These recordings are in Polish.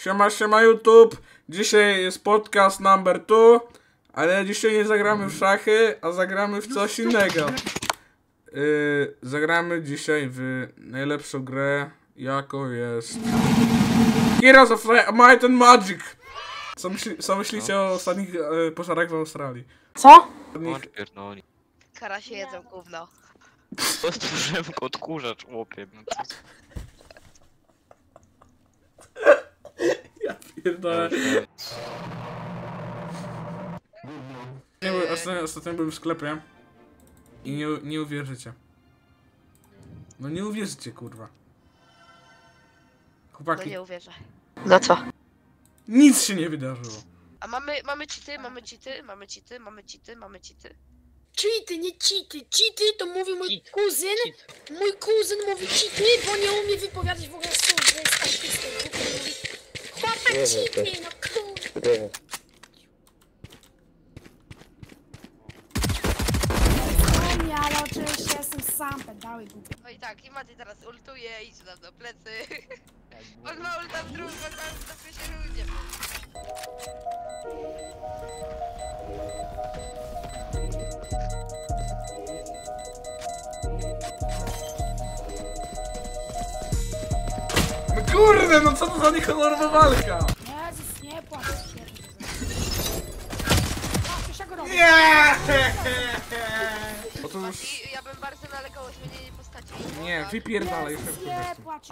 Siema YouTube. Dzisiaj jest podcast number 2, ale dzisiaj nie zagramy w szachy, a zagramy w coś innego. Zagramy dzisiaj w najlepszą grę, jaką jest Heroes of Might and Magic. Co myślicie o ostatnich pożarach w Australii? Co? Pierdoli. Karasie jedzą gówno. To stworzyłem odkurzacz, łopie. No Ja pierdolę. Ostatnio byłem w sklepie i nie uwierzycie. No nie uwierzycie, kurwa. No Chłopaki, nie uwierzę. Za co? nic się nie wydarzyło. A mamy cheaty, mamy cheaty. Cheaty, nie cheaty. Cheaty to mówi mój kuzyn. Mój kuzyn mówi cheaty, bo nie umie wypowiadać w ogóle słów, że jest artystą. Mówi, chłopak cheaty, no kurde. Nie, ale oczywiście jestem sam, pedały głupie. No i tak, i Mati teraz ultuje, idź nam do plecy. On ma ulta w drugą, on ma ulta w pierwszej rundzie. No kurde, no co to za niehonorowa walka? Jezus, nie płacz. Patrz, jak go robię. Nie! Otóż... Mati, ja bym bardzo nalegał o zmienienie postaci. Nie, wypierdalaj Jezus, szybko. nie płacz.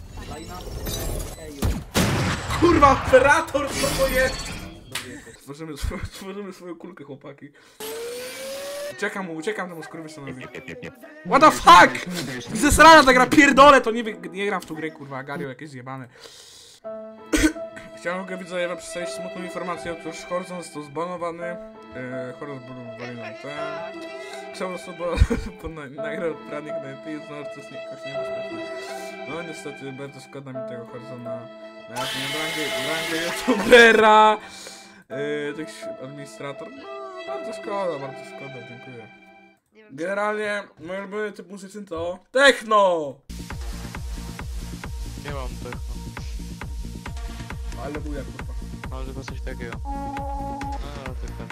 Kurwa, operator, co to jest? Stworzymy swoją kulkę, chłopaki. Uciekam temu skurwysynowi. What the fuck? Zesrana ta gra, pierdolę, to nie gram w tą grę, kurwa, Gario jakieś zjebane. Chciałem widzowie wam przedstawić smutną informację, otóż Horizon został zbanowany. Horizon zbanowali nam ten. Chciałem sobie nagrał pranik na YouTube, no to jest jakoś niebezpieczne. No niestety, bardzo szkoda mi tego Horizona. Na rangę youtubera. Jakiś administrator. No, bardzo szkoda, dziękuję. Nie wiem, Generalnie, mój ulubiony typ muzyczny to techno! Nie mam tego. Ale buja, kurwa. Mam tylko coś takiego. No, tylko.